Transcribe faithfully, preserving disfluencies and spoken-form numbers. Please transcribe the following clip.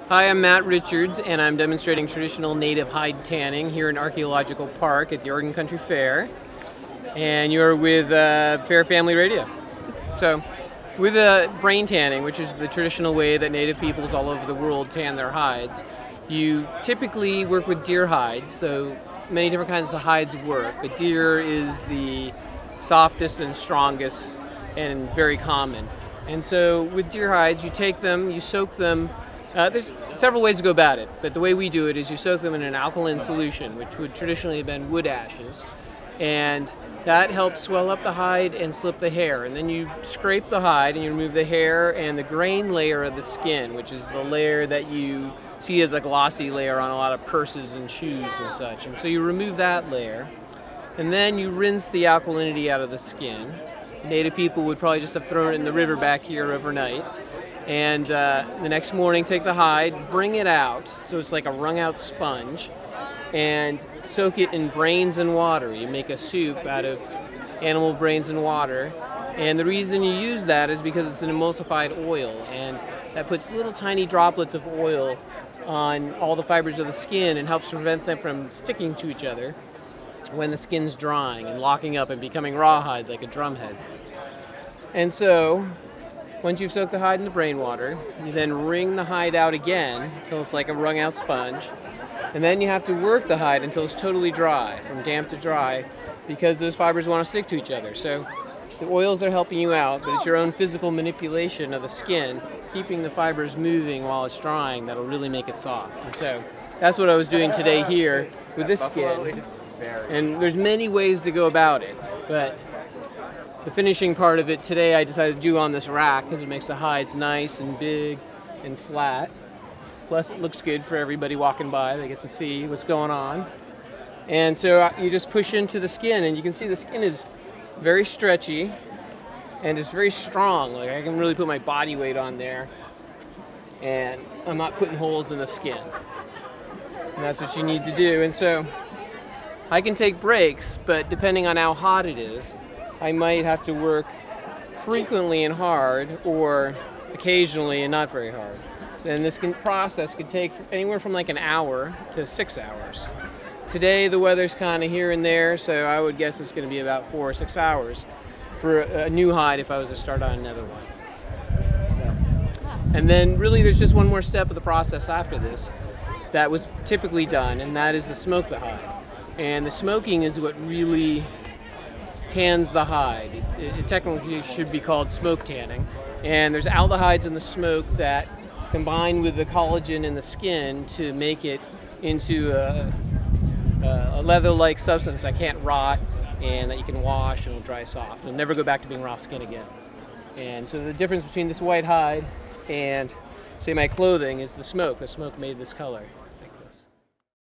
Hi, I'm Matt Richards, and I'm demonstrating traditional native hide tanning here in Archaeological Park at the Oregon Country Fair. And you're with uh, Fair Family Radio. So, with uh, brain tanning, which is the traditional way that native peoples all over the world tan their hides, you typically work with deer hides, so many different kinds of hides work, but deer is the softest and strongest and very common. And so with deer hides, you take them, you soak them. Uh, there's several ways to go about it, but the way we do it is you soak them in an alkaline solution, which would traditionally have been wood ashes, and that helps swell up the hide and slip the hair. And then you scrape the hide and you remove the hair and the grain layer of the skin, which is the layer that you see as a glossy layer on a lot of purses and shoes and such. And so you remove that layer, and then you rinse the alkalinity out of the skin. Native people would probably just have thrown it in the river back here overnight. And uh, the next morning, take the hide, bring it out, so it's like a wrung out sponge, and soak it in brains and water. You make a soup out of animal brains and water. And the reason you use that is because it's an emulsified oil, and that puts little tiny droplets of oil on all the fibers of the skin and helps prevent them from sticking to each other when the skin's drying and locking up and becoming rawhide like a drumhead. And so, once you've soaked the hide in the brain water, you then wring the hide out again until it's like a wrung out sponge. And then you have to work the hide until it's totally dry, from damp to dry, because those fibers want to stick to each other. So the oils are helping you out, but it's your own physical manipulation of the skin, keeping the fibers moving while it's drying, that'll really make it soft. And so that's what I was doing today here with this skin. And there's many ways to go about it, but the finishing part of it today I decided to do on this rack because it makes the hides nice and big and flat. Plus it looks good for everybody walking by. They get to see what's going on. And so you just push into the skin, and you can see the skin is very stretchy and it's very strong. Like I can really put my body weight on there, and I'm not putting holes in the skin. And that's what you need to do. And so I can take breaks, but depending on how hot it is, I might have to work frequently and hard, or occasionally and not very hard. So, and this can, process could take anywhere from like an hour to six hours. Today the weather's kind of here and there, so I would guess it's going to be about four or six hours for a, a new hide if I was to start on another one. Yeah. And then really there's just one more step of the process after this that was typically done, and that is to smoke the hide. And the smoking is what really tans the hide. It, it technically should be called smoke tanning. And there's aldehydes in the smoke that combine with the collagen in the skin to make it into a, a leather-like substance that can't rot and that you can wash and will dry soft. It'll never go back to being raw skin again. And so the difference between this white hide and, say, my clothing is the smoke. The smoke made this color.